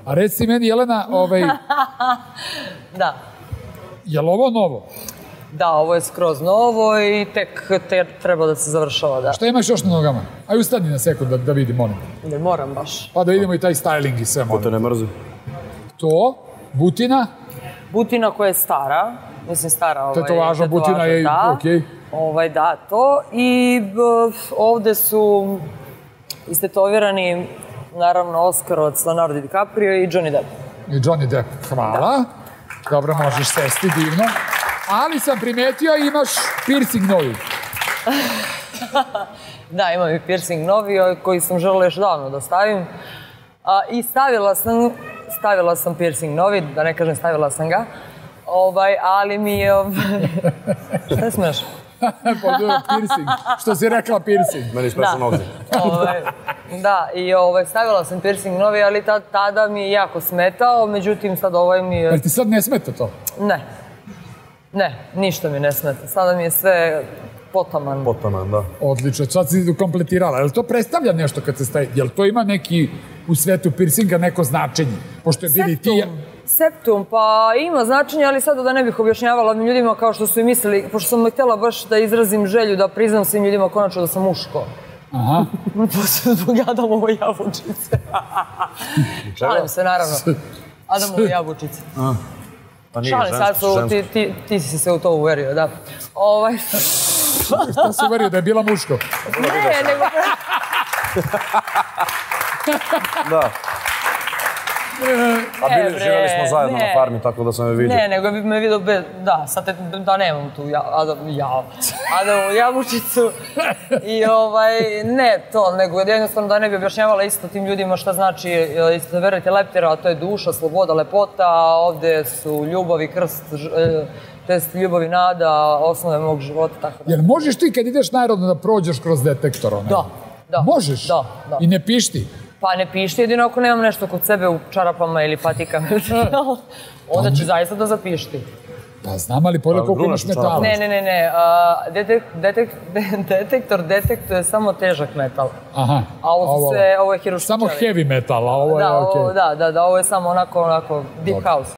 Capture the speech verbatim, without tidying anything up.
A reci meni, Jelena, ovaj... Da. Je li ovo novo? Da, ovo je skroz novo i tek te treba da se završava, da. Šta imaš još na nogama? Aj ustani na sekund da, da vidim, molim. Ne moram baš. Pa da vidimo i taj styling i sve, molim. Ko te ne mrzi? To, butina. Butina koja je stara, mislim stara ovaj... Tetovaža, butina je, okej. Ovaj, da, to. I ovde su istetovirani, naravno, Oscarovac, Leonardo DiCaprio i Johnny Depp. I Johnny Depp, hvala. Dobro, možeš sesti, divno. Ali sam primetio imaš piercing novi. Da, imam i piercing novi koji sam želela još davno da stavim. I stavila sam, stavila sam piercing novi, da ne kažem stavila sam ga. Ali mi je... Šta smeš? Piercing. Što si rekla piercing? Meni smešno nozi. Da, i stavila sam piercing novi, ali tada mi je jako smetao, međutim sad ovaj mi je... Jel ti sad ne smeta to? Ne. Ne, ništa mi ne smeta. Sada mi je sve potaman. Potaman, da. Odlično, sad si kompletirala. Jel to predstavlja nešto kad se staje? Jel to ima neki u svetu piercinga neko značenje? Pošto je bili ti... Septum, pa ima značenje, ali sada da ne bih objašnjavala ljudima kao što su i mislili, pošto sam htjela baš da izrazim želju, da priznam svim ljudima konačno da sam muško. Aha. Pošto zbog Adamove jabučice. Šalim se, naravno. Adamove jabučice. Šalim, sad su, ti si se u to uverio, da. Šta si uverio, da je bila muško? Ne, nego... Da. A bili, živjeli smo zajedno na farmi, tako da sam je vidio. Ne, nego bi me vidio, da, sad da nemam tu Adamu jabučicu. I ovaj, ne to, nego jednostavno da ne bi objašnjavala isto tim ljudima šta znači, isto verujete, leptira, a to je duša, sloboda, lepota, ovde su ljubav i krst, to jest ljubav i nada, osnove mog života, tako da. Jel možeš ti kad ideš najrodno da prođeš kroz detektor? Da, da. Možeš? Da, da. I ne pišti? Pa ne pišti, jedino ako nemam nešto kod sebe u čarapama ili patikama. Onda ću zaista da zapišti. Pa znam, ali pogledaj koliko imaš metala. Ne, ne, ne, ne. Detektor detektuje samo težak metal. Aha. A ovo je hiruščevi. Samo heavy metal, a ovo je okej. Da, da, da, ovo je samo onako, onako, deep house.